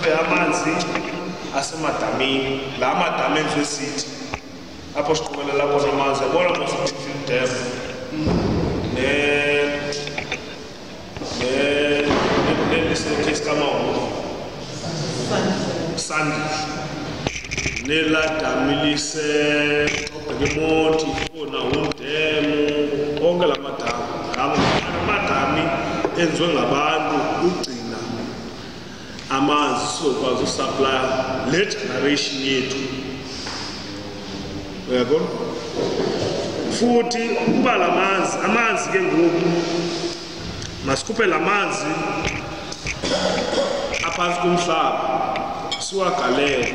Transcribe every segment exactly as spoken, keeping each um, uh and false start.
siqoqe amanzi asemadamini la madami enziwe sithi apho siqokelela khona amanzi yabona mos Bloemfontein Dam ne ne ne case kamawo Sandi ne la dami lise Obekemonti khona uDemu onke la madami amadami enziwe ngabantu ugcina amanzi sizokwazi usupply le generation yethu uyabona futhi kuba lamanzi amanzi ke ngoku masikhuphe lamanzi aphansi komhlaba siwagalele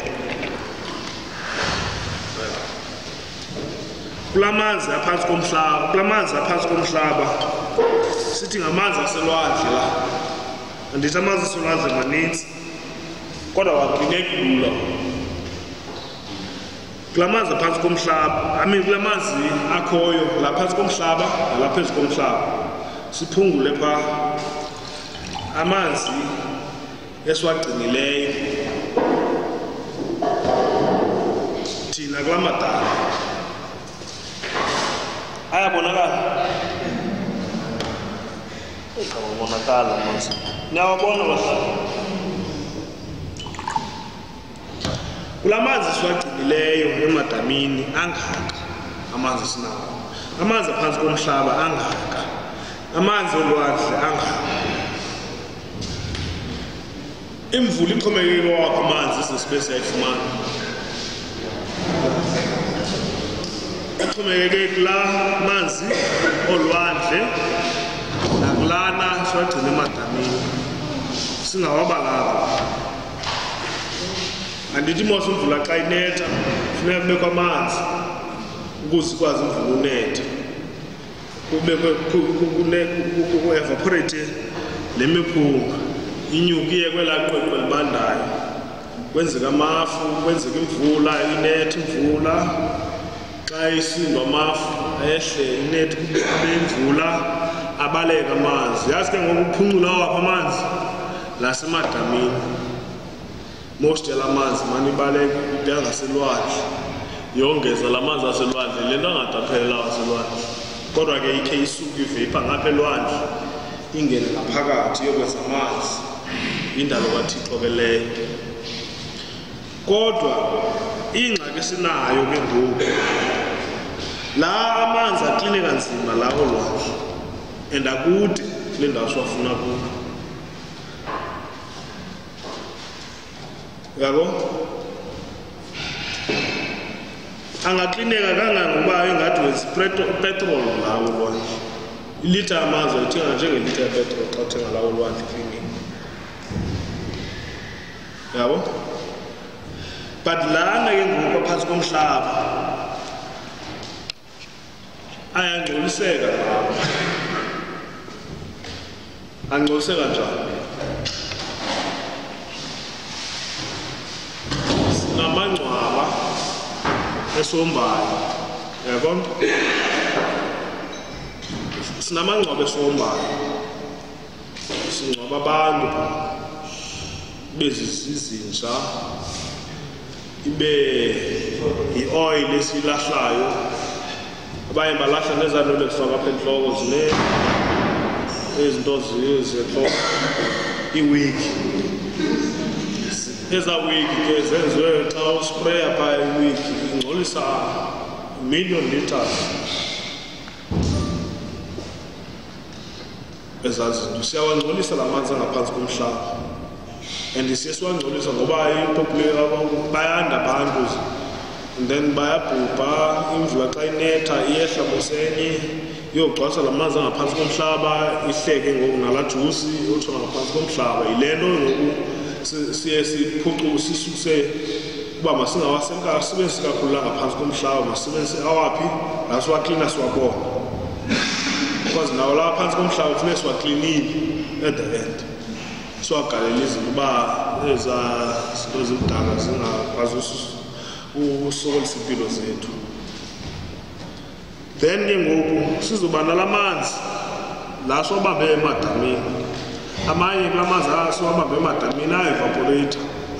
kulamanzi aphansi komhlaba kulamanzi aphansi komhlaba sithi ngamanzi aselwandle la andithi amanzi aselwandle maninzi kodwa wagcineka lula kulamanzi aphansi komhlaba I mean kulamanzi akhoyo la phansi komhlaba la phezulu komhlaba siphungule pha amanzi esiwagcinileyo thina kulamadala ayabonakala ekabonakala manje niyawabona bahlali kulamanzi siwagcinileyo emadamini angaka amanzi sinawo amanzi aphansi komhlaba angaka amanzi olwandle angaka imvula iqhomekeke wakho amanzi sesibe siyayifumana iqhomekeke kula manzi olwandle nakulana siwagcina emadamini singawabalanga andithi mos imvula xa inetha funeka kubekho amanzi ukuze sikwazi imvula unetha ku-evaporate le miphunga inyuka iye kwelaa qweqwe libandayo kwenzeka amafu kwenzeka imvula inetha imvula xa isindwa amafu ehle inetha kube imvula abaleka amanzi yazi ke ngokuphungula wapha amanzi lasemadamini most yala manzi mani ibaleka iyangaselwandle yongeza la manzi aselwandle le nto angadaphelela waselwandle kodwa ke ikhe isuke ivepha ngapha elwandle ingene ngaphakathi yokwenza amanzi indalo kaThixo ke leyo kodwa ingxaki esinayo ke ngoku la amanzi akline kanzima la olwandle and akude kule ndawo siwafuna kuyo yabo angaklineka kangangokuba engathi wenza petrol lawo olwandle ilitha amanzi ayithenga njengelitha yepetrol xa uthenga lawo olwandle klinika yabo but lana ke ngoku phantsi komhlaba ayangcoliseka lawo angcoliseka njani namangcwaba esombayo yabona sinamangcwaba esombayo singcwaba abantu bezizinja ibe i-oil esilahlayo abanye balahla nezanto lekufaka apha entloko zine izinto zehloko iwigi eza wigi ke zenziwe xa uspraya phaa iwigi ingcolisa million liters eza zinto siyawangcolisa la manzi angaphantsi komhlaba and siye siwangcolisa ngoba bayanda abantu and then bayabhubha imvula xa inetha iyehla mosenye iyogcwasa la manzi angaphantsi komhlaba ihleke ngoku nala jusi othona ngaphansi komhlaba yile nto ngoku siye siphucule sisuse kuba masingawasebenzisi kakhulu la ngaphansi komhlaba masisebenzise awaphi la siwaklina siwabona because nawo la phansi komhlaba kufuneka siwaklinile at the end siwagalela izinto uba eza zinto zimdaka zingakwazi usokolisa impilo zethu then ke ngoku sizoba nala manzi la siwabambe emadamini amanye kula manzi siwabambe emadamini ayevaporate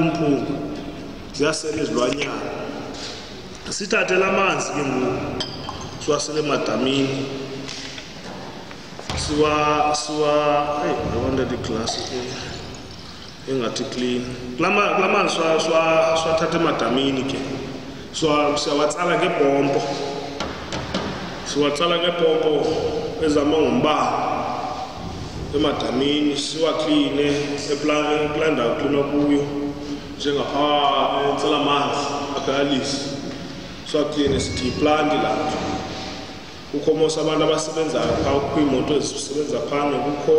umphunga ziyasela izilwanyana sithathe lamanzi ke ngoku siwasele emadamini siwa siwa hey I wanted the glass engathi clean lama lamanzi swa swa swathatha emadamini ke swa siyawatsala ngepompo siwatsala ngepompo ezama ngombane emadamini siwakline eplana eplanda uklina kuyo njengapha ensela amanzi agalisi siwakline sithi plant lapho kukho mos abantu abasebenzayo pha kwimoto ezisebenza phana kukho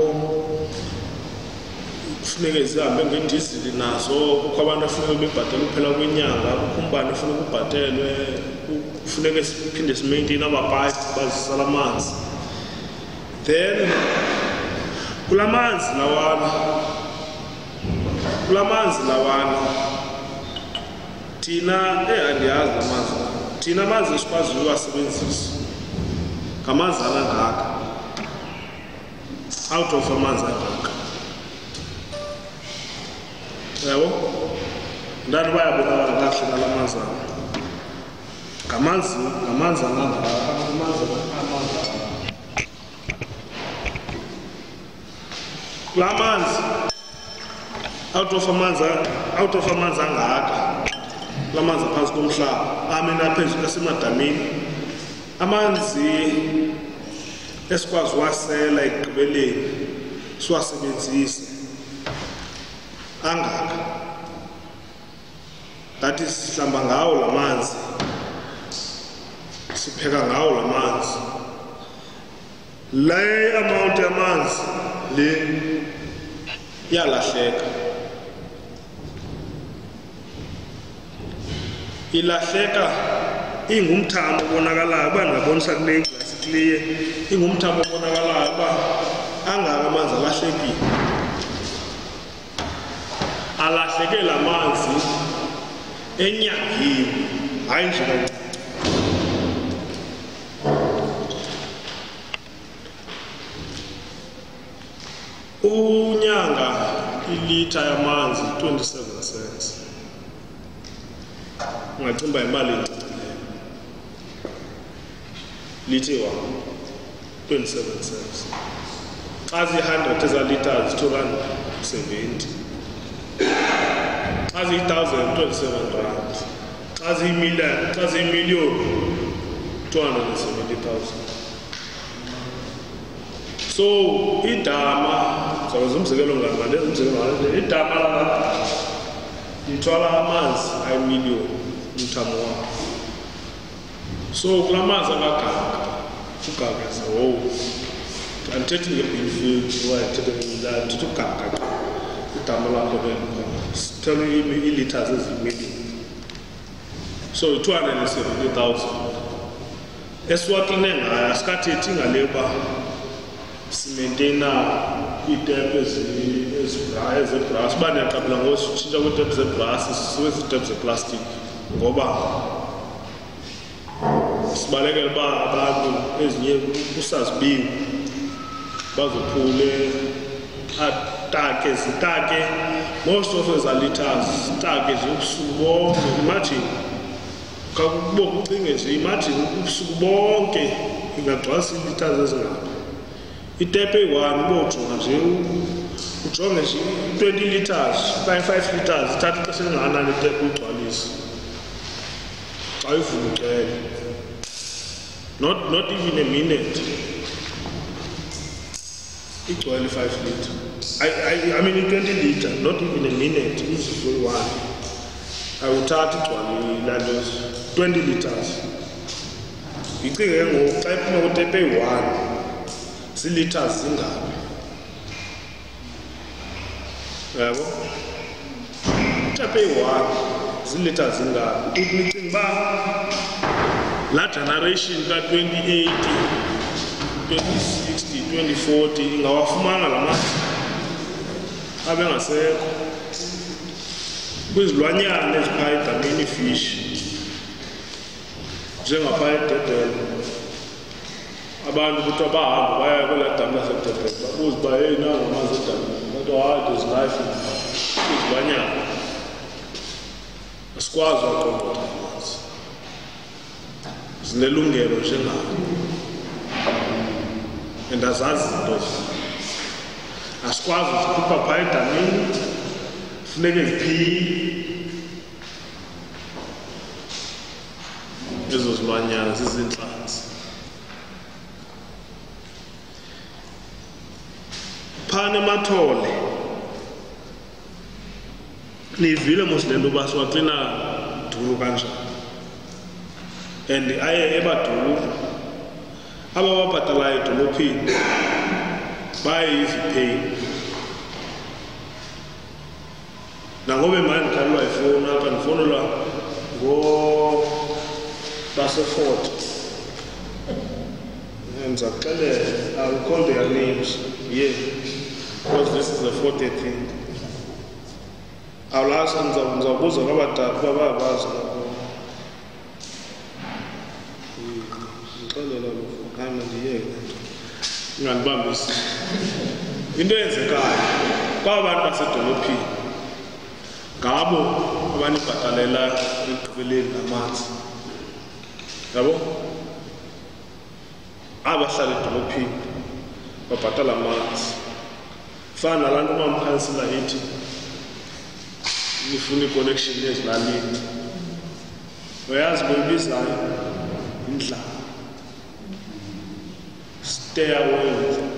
kufuneka zihambe ngendizili nazo kukho abantu afuneka bebhatele kuphela kwenyanga kukho umbane ufuna ukubhatelwe kufuneka siphinde simaintain amapipe bazisala amanzi then kulamanzi lawana kulamanzi lawana thina eh andiyazi amanzi thina amanzi esikwazi ukuwasebenzisa ngamanzi angaka out of amanzi angaka yabo ndani bayabona kahle ngalamanzi ngamanzi ngamanzi angaka amanzi amanzi lamanzi out of amanzi out of amanzi angaka lamanzi phansi komhlaba amena phezulu esemadamini amanzi esikwazi wasela ekugqibeleni siwasebenzise angaka that is sihlamba ngawo lamanzi sipheka ngawo lamanzi le amount yamanzi le yalahleka ilahleka ingumthamo obonakalayo kuba ngabonisa kule glass clear ingumthamo obonakalayo kuba angaka amanzi alahlekile alahleke lamanzi enyangiwe hayi nje kancane unyanga ilita yamanzi twenty-seven cents ungacimba imali encincileyo lithi wa twenty-seven cents xa zi one hundred eza liters two rand seventy xa zi one thousand twenty-seven rand xa zi million xa zi million two hundred seventy thousand so idama sawenza umzekelo ngaba ndenza umzekelo ngaba idama la ithwala amanzi ayimillion umthamo wakho so kulamanzi akagaga ugagaza wo andithethi nge-Benfield wayethethe ngomdlalo ndithi ugaga idama lakho sithele ii-liters eziyimillion so two hundred seventy thousand esiwakline ngayo asikathethi ngale uba simaintaina iitepu ezebras uba ndiyaqabula ngositshintsha kwiitepu zebras sisebenzisa iitepu zeplastic ngoba sibalekela uba abantu ezinye kusazibiwe bazophule atake zitake most of eza liters zitake nje ubusuku bonke imagine kakubo kucinge nje imagine ubusuku bonke ingagcwalisa iiliters ezingapha itepe eyi-one ubojonga nje ujonge nje twenty liters five liters ithatha ixesha elingakanani itepe uyigcwalisa xa uyivula ucele not not even a minute igcwele five liter I, I, I mean twenty liter not even a minute izivule one awuthatha igcwale ilantos twenty liters icinge ke ngoku xa iphuma kutepe eyi-one ziliters zingaphi yabo tepe eyi-one ziliters zingaphi nicinga uba la generation ka-twenty eighty twenty sixty twenty forty ingawafumana la manzi abe ngasekho kwizilwanyana eziphaa edameni fish njengaphaa ededele abantu kuthiwa bahamba baya kwelaa damu lasededele babuze uba heyi nangamanzi edameni bathi hayi there's life izilwanyana sikwazi ukuqoqotha amanzi zinelungelo njengalo endazazi izinto asikwazi ukukhupha phaa edamini funeke ziphile ezo zilwanyana zizintlanzi phana emathole niyivile mos le nto uba siwaklina duru kanjani and aye ebaduru aba babhatalayo edolophini bayizipeyi nangoba manje ndikhalelwa yifowuni apha ndifowunelwa ngobasefort ndizakuxelela I will call their names yeah because this is the fortieth thing I'll ask ndizawubuza kwabadala uba bayabazi nabo ndixelela hayi mandiyeke ingandibambisi into eyenzekayo kwaba bantu basedolophini ngabo abanibhatalela ekugqibeleni namanzi yabo abahlala edolophini babhatala amanzi fana nalaa nto umamkhansila ithi nifuna i-connection ezilalini uyazi boyibizayo indlala stay away with it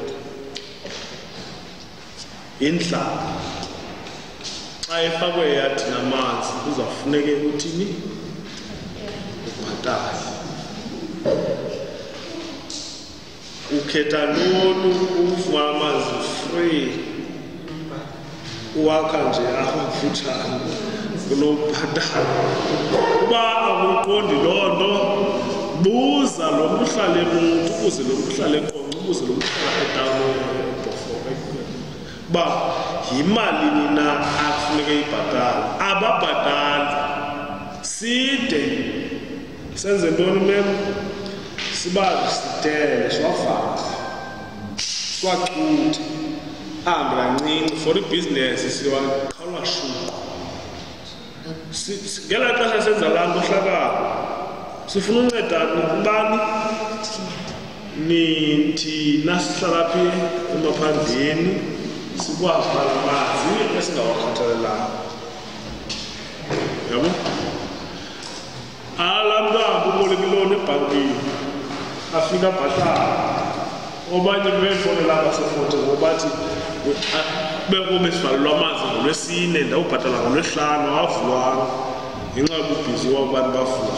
indlala xa efakwe yathi namanzi kuzafuneke uthini ubhatale ukhetha ntoni ukufumana amanzi free uwakha nje apha kufutshane kulobhatala uba akuyiqondi loo nto buza lo mhlala emuntu ubuze lo mhlala ekonco ubuze lo mhlala etawuni uba yimalini na akufuneke ibhatala ababhatali side senze ntoni memo sibazi sidele siwafaka siwacuthe ahambe kancinci for ibhizinesi siwaqhalwa shuqu ngela xesha senza laa nto uhlakalo sifuna uncedani ubani nithi nasihlala phi emaphandleni sikwazi ubana amanzi esingawakhathalelanga yabo ala mntwana ubolekilona ebhankini afika abhatala obanye befonela abasefote ngobathi bekube sivalelwa amanzi ngolwesine ndawubhatala ngolwesihlanu awavulwanga ngenxa yobubhizi wabantu bavula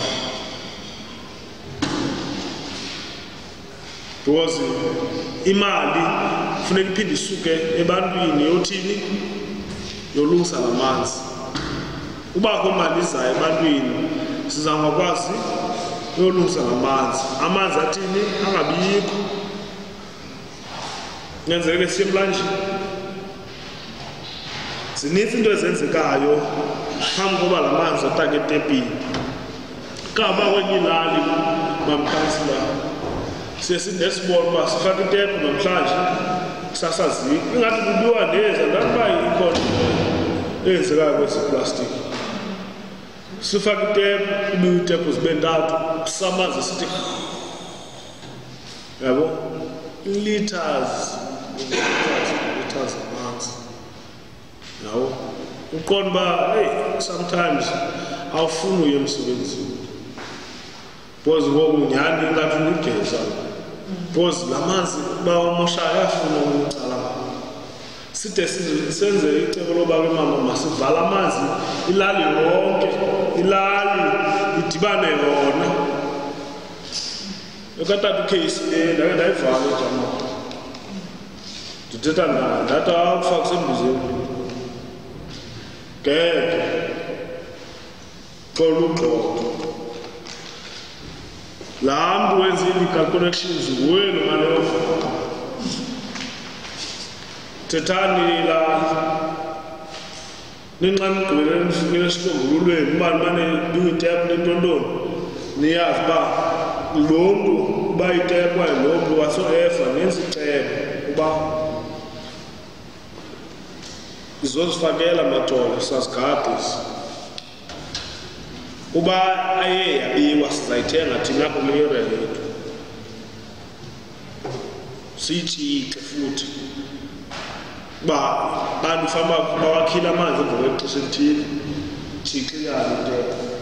because imali funeka iphinde isuke ebantwini yothini yolungisa lamanzi ubakho imali izayo ebantwini sizangakwazi yolungisa lamanzi amanzi athini angabikho ngenzeleke siye emlanjeni zininzi into ezenzekayo phambi koba la manzi atake etepini kaba kwenye ilali mamkhansila siye sinesibona uba sifake itepu namhlanje kusasaziko ingathi kubiwa neza ndakuba ikhona eyenzekayo kwezi plastiki sifake itepu kubiwa itepu zibe ntathu samanzi sithi yabo liters liters amanzi nawo uqonda uba hey sometimes awufuni uye emsebenzini because ngoku nyhani ingathi unigeza because la manzi uba umoshayo ayafuna ukucala side senze icebo loba ke mama masivala amanzi ilali yonke ilali idibane yona yokathatha ucase le ndake ndayivala ejama ndithetha nayo ndathi akufaka kusembuzeni ngeke xola ugxoxo laa mntu wenza ii-legal connections nguwenu ngaleyo foto thethani la ninxa nigqibele nifikile esihlongululweni ubani bane biwitepu lentontoni niyazi uba lo mntu uba itepu waye lo mntu waso-efa nenza icebo uba izozifakela mathole sazigadisi uba aye yabiwa sizayithenga thina kulire yethu siyitshike futhi ba bantu fama bawakhila amanzi emva kwexesha elithile tshikiyana into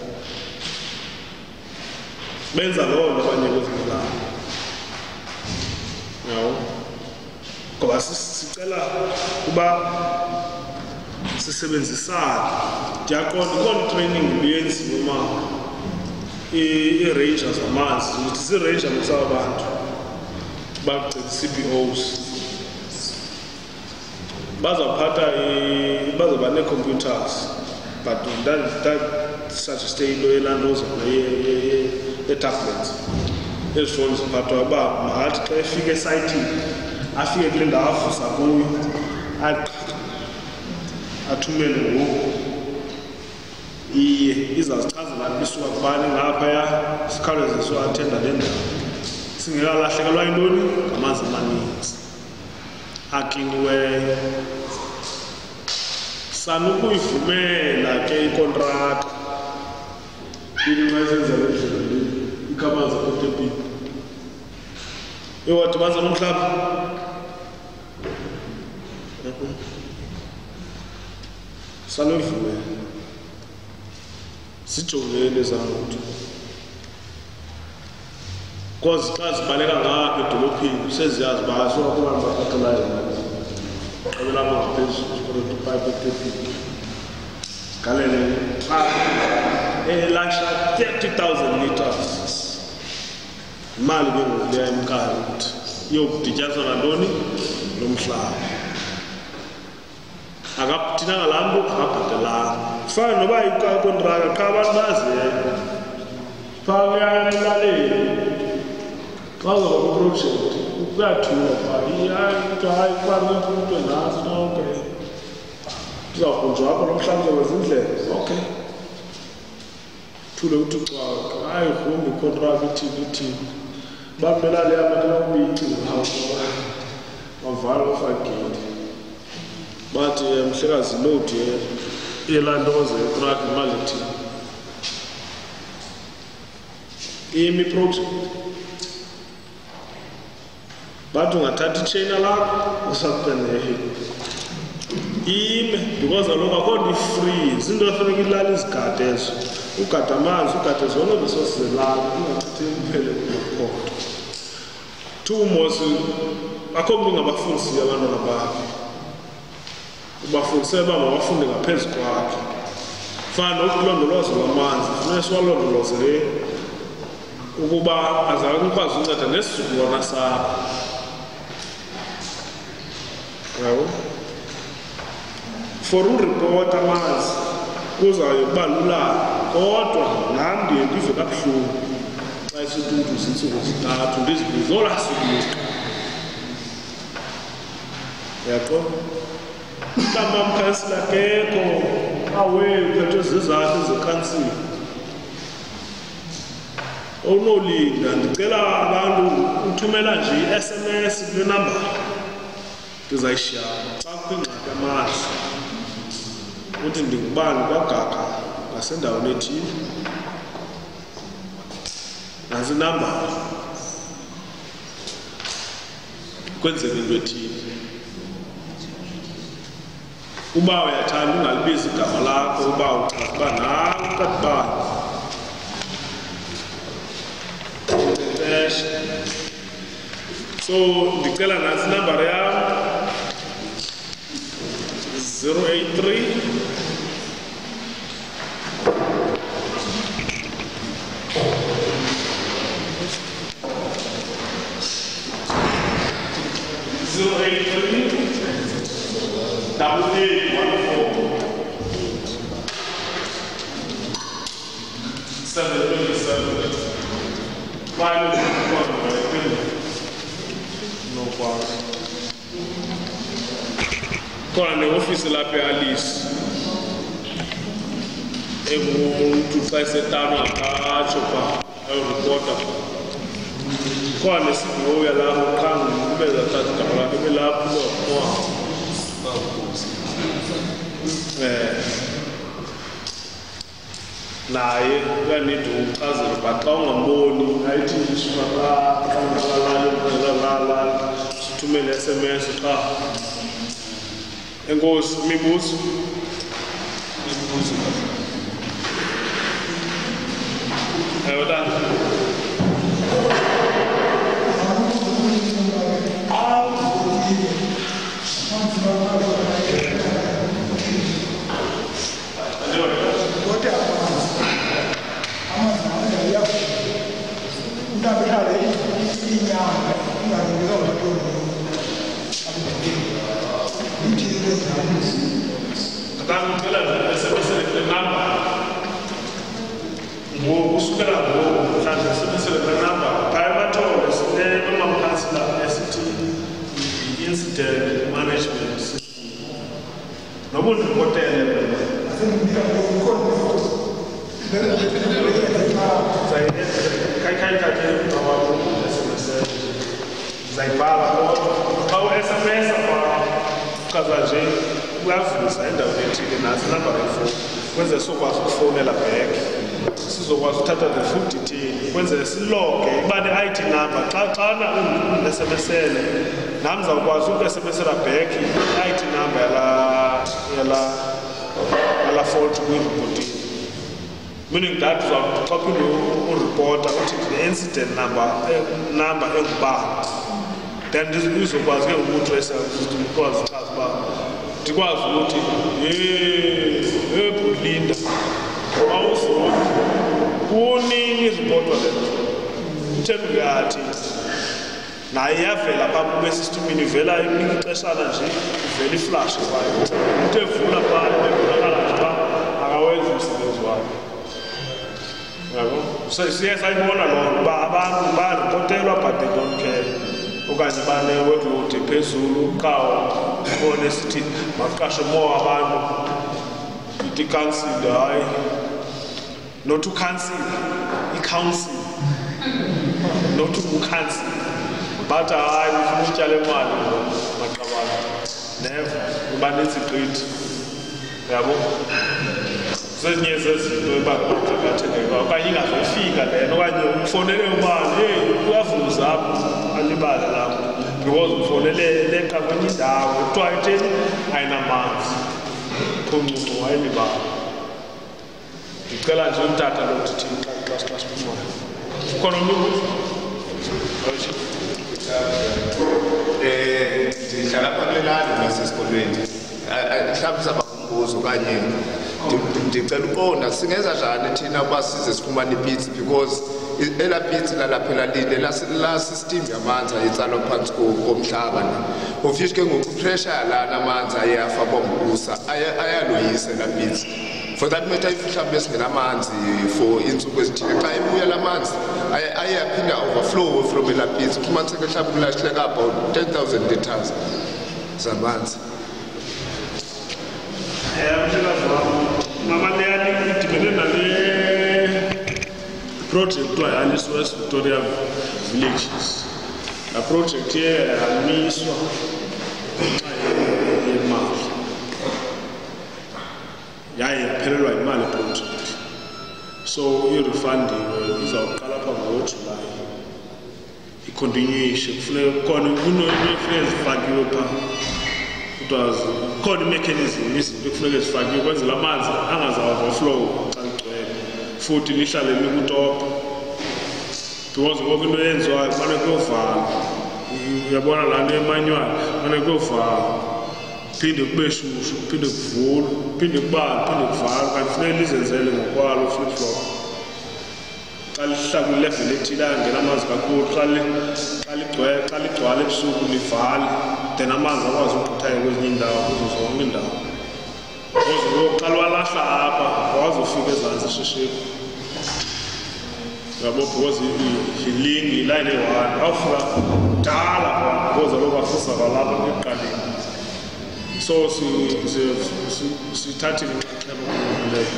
benza loo nto abanye kwezimidlalo yawo ngoba sicela uba sisebenzisana ndiyaqonda ikhona training beyenziwe ma ii-rangers amanzi ukuthi zii-ranger msaba abantu bacela C B Os bazaphatha bazaba nee-computers but ndandisuggeste into yelandozana ye-tablets ezifowuni ziphathwa uba makathi xa efika esayithini afike kule ndawo avusa kuyo athumele ngoku iye izazichazela bisuka kubani ngaphaya sikhawuleze siwathenda le ndawo singekalahlekelwa yintoni ngamanzi amaninzi akliniweyo sanukuyivumela ke ikontrakta ilinxa esenzela endlela ikhamanzi akotepini iwadi baza nomhlaba sanuyivumela sijongele zangothi kozi xa zibaleka ngapha edolophini seziyazi uba siwakubantu baphathelayo qabela ngaphezulu sikoletopipe etepini galele xa elasha thirty thousand liters imali bengokuleya emkali ukuthi iyokudityaniswa nantoni nomhlaba akathina ngalaa mntu akabhatelanga kufana noba ikontraka qha abantu baziyeka phaa uyalaleli xa uzaba kwiprojekthi kuyathula phaa into hayi kubaluleke into nazo na okay uzawukhunjwa apho nomhlaba uzaweza indlela okay thule uthi cwaka hayi rhumbi ikontraka ithini ithini bamela le amatanakubici bavala ufagile bathi mhlekazi lodi yelandoze yetrak imali ethini imi project bathi ungathatha itsheyina lakho usakupenehe ime because aloku akho nto ifree zinto efuneka ilala izigade ezo ugade amanzi ugade zonke besozizelala ungachithi kuphele kumakhonto two mosi akho mntu ngabafundisiyo abantwana bakhe ubafundise uba mabafunde ngaphezu kwakhe fana nokulondoloza lwamanzi funeka siwalondoloze le ukuba azakukwazi unceda nesizukulwana sakho yabo for uripota amanzi kuzayo kuba lula kodwa nam ndiye ndive kabuhlungu xa isitutu zintsuku zintathu ndizibuzola sikuliqa yaqonda utamamkhasila kekho awe uphethe zizakhe zekansile unolinda ndicela abantu uthumela nje i-S M S kule namba ndizayishiya xa kwingxaki amanzi uthi ndingubani kwagaga ngasendaweni ethile nantsi inamba kwenzeka into ethile uba uyathanda ungalibizi igama lakho uba uchaza uba nawe katibani so ndicela nantsi inambara yam zero eight three zero eight three double eight one four seven twenty seven five one no problem. Khona ne-ofisi lapha e-Alice engumuntu xa esetama akatsho phaa ayoripota khona ne-C B O yalapho qha ube zathatha igama lakhe ebe lapho ulomoa um naye uyanida ukuchazela but xa ungamboni ayithi isukalalala sithumele S M S xa enkosi mibuzo mibuzo ewe tata usukela ngoku mhlawumbe sibisele le number phaya emathole sinemamkhansila esithi i-incident management system noba undripotele kayikhayikhakhe awakho u-S M S zayibhala kodwa xa u-S M S uchaza nje uyavuza endaweni ethile nasi inamba yefowuni kwenzele sokwazi ukufowunela back sizokwazi uthatha the full detail kwenzele siloge iba ne-I D number xa xana u-S M S ele nam zawukwazi uku-S M S ela back i-I D number yala yala yala fault kwi-reporting meaning that uzawuxa phinde uripota uthi the incident number number engubani then izokwazi ke ukuthi wesystem ikwazi uchaza uba ndikwazi ukuthi ebhulinda awuzo kunini iripotwa le nto utheni uyathi naye iyavela phaa kube systemini ivela ixeshana nje ivela iflash kwayo into evula phaa ebonakala nje uba akawenzi umsebenzi wakhe yabo siye sayibona loo nto uba abantu baripotelwa but they don't care okanye bane-workload phezulu uqawo ubone sithi maqashe more abantu ithi council hayi not ucancel i-council not ucancel but hayi ufuna utyala imali maqabana never ubanintsi gqithi yabo zezinye zezinto ebaqakathekile okanye ingazofika lena okanye umfonele ubani hey uyavuza apho alibale lapho because umfonele leqa kwenye indawo kuthiwa itheni ayinamanzi khoncucu wayelibala ndicela nje umtata lo thithi xa xa siphumayo khona umntu eh ndihlala apha kule lali nasesikolweni mhlawumbi sabakhumbuzo okanye ndicela uqonda singenza njani thina uba size sifumane ipitsi because ela pitsi lalapha elalini la system yamanzi ayitsalwa phansi komhlaba office ke ngoku pressure yalana amanzi ayafa bombusa ayaloyisa la pitsi for that matter if mhlawumbe singenamanzi for insuku ezithile xa ibuya lamanzi ayaphinda overflow from ela pitsi kufumaniseke mhlawumbe kulahleka about ten thousand liters zamanzi. Mama leyani idibene nale project to West Victoria villages. La project here yamiswa imali. Yaye yaphelelwa imali project. So i-refunding izawuqala pha ngo-July. I-continuation kufuneka khona kunokufuneka zifakiwe pha. Kuthiwa khona i-mechanism izinto ekufuneka zifakiwe kwenzela amanzi angaza-overflow xa ligcwele futhi lihlale likutopa because ngoku into eyenziwayo kumane kuyovala uyabona laa nto emanywayo kumane kuyovala phinde kube shushu kuphinde kuvulwe kuphinde kubanda kuphinde kuvalwe kanti funeka lizenzele ngokwalo flip-flop xa lihlala kwilevel ethile angena amanzi kakhulu xa ligcwele xa ligcwala ebusuku livale then amanzi akwazi ukugqitheka kwezinye iindawo kuzo zonke iindawo because ngoku xa lwalahla apha akwazi ufika ezantsi eshishini yabo because ilingi ilayini eyi-one awufika kudala phaa because aloku afisa kwalapha ekuqaleni so sithathile inxaxheba kuleyo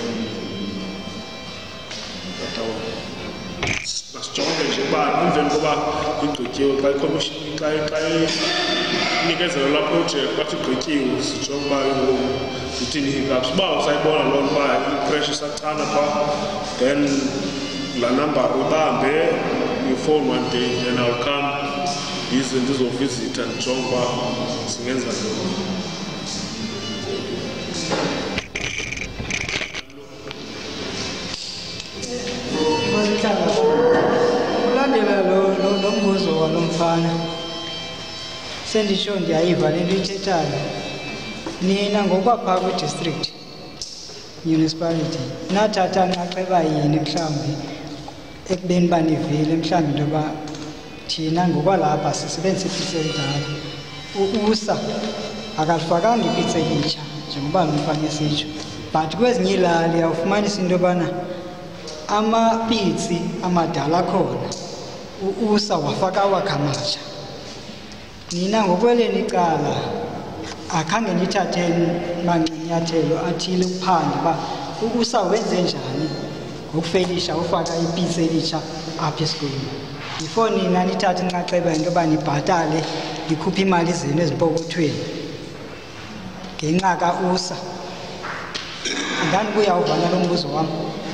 masijonge nje uba emveni koba igqityiwe xa ikhomishini xa inikezelwa laa project bathi igqityiwe sijonge uba ngoku zithini hiccups uba usayibona loo nto uba fresh isachana phaa, then la number ubambe, you phone one day, then I'll come yize ndizovisitha ndijonge uba singenza ntoni. Ulandela lo mbuzo walo mfana sendisho ndiyayiva le nto ithethayo. Nina ngokwaphaa kwi-district municipality nathatha nxaxheba yini mhlawumbi ekubeni uba nivile mhlawumbi into yoba thina ngokwalapha sisebenzisa ipitsi elidala, u-usa akalifakanga ipitsi elitsha njengoba lo mfana esitsho, but kwezinye iilali awufumanisa into yobana amapitsi amadala akhona u-usa wafaka wakhamatsha. Nina ngokweleni icala akhange nithathe mancinyathelo athile ukuphanda uba u-usa wenze njani ngokufelisha ufaka ipitsi elitsha apha esikolweni. Before nina nithathe inxaxheba into yoba nibhatale likhuphe imali zenu ezipokothweni ngenxa ka-usa. Andanibuya uvana lo mbuzo wam.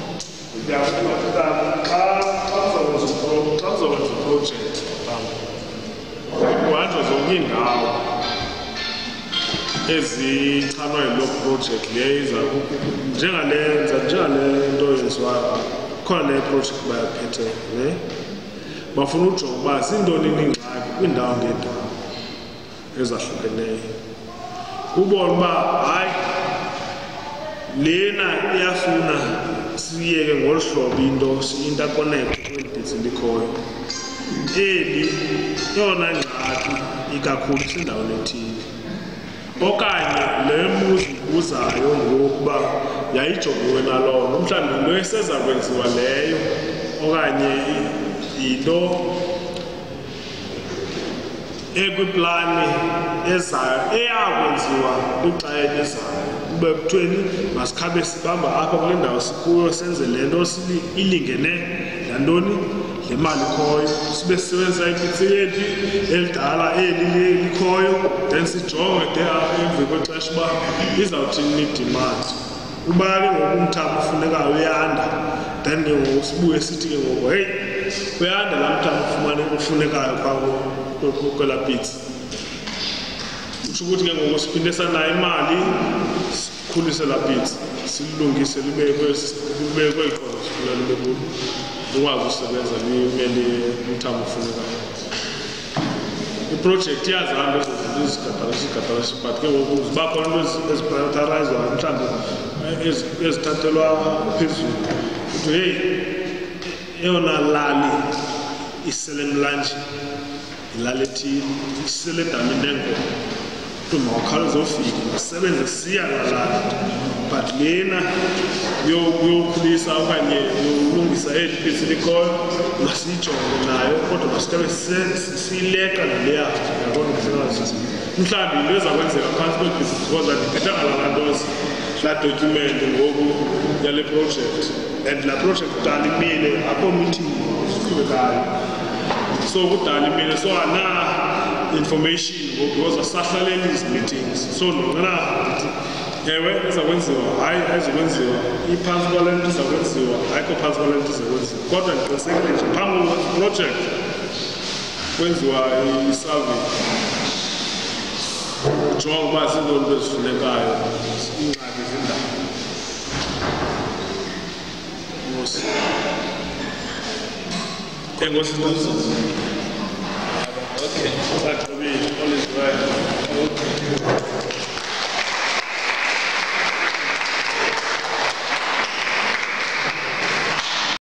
Xa uzokwenza iprojekthi kuhanjwa zonke iindawo ezichanwa yiloo project leyo iza njengale njengale nto yenziwayo khona le project bayaphethe ne bafuna ujonga uba zintoni ingxaki kwiindawo ngeendawo ezahlukeneyo, ubone uba hayi lena iyafuna siyeke ngolu hlobo into si-interconnect kweli bits likhoyo, eli yona ngxaki ikakhulu kwindawo ethile. Okanye le mbuzo ubuzayo ngokuba yayijongiwe naloo nto mhlawumbi into eseza kwenziwa leyo, okanye yinto ekwiplani ezayo eyakwenziwa kwixa elizayo, kube kuthweni masikhabe sibamba apha kule ndawo sikuyo senze le nto ilingene nantoni le mali ikhoyo, sibe sisebenzisa ipitsi eli elidala eli likhoyo, then sijonge de emva kwexesha uba izawuthini idemand. Uba ke ngoku umthamo ufunekayo uyanda, then ke ngoku sibuye sithi ke ngoku heyi uyanda laa mthamo ufunekayo phaa kwelaa pitsi. Utsho ukuthi ke ngoku siphinde sanayo imali sikhulise laa pitsi, sililungise libe kweli qondo sifuna libe kulo, likwazi usebenza limele umthamo ufunekayo. Iprojekthi iyazihambe ezo zinto izigabhalisa, but ke ngoku ziba khona into eziprioritizayo mhlawumbi ezithathelwa phezulu. Kuthi heyi eyona lali isele mlanji yilali ethile, isele edamini nengoba, kuthi mawukhawuleze ufike masebenze siya nalali, but lena yokukhulisa okanye yokulungisa eli pitsi likhoyo masiyijonge nayo, kodwa masikabe siyileqa naleya yabona kusengazi mhlawumbi into ezakwenzeka phantsi kwebhizi because andiphetanga laa ntozi laa document ngoku yale project, and laa project kudala imile apho meeting siqhubekayo, so kudala imile, so ana information ngoku because asahlaleli izi meetings. So nongena ewe ezakwenziwa hayi ayizokwenziwa iphantsi kwale nto izakwenziwa ayikho phantsi kwale nto izakwenziwa, kodwa ndiqinisekile nje phambi project kwenziwa isurvey ujonga uba ziintoni ezifunekayo, iingxaki zendawo. Enkosi. Enkosi. Okay.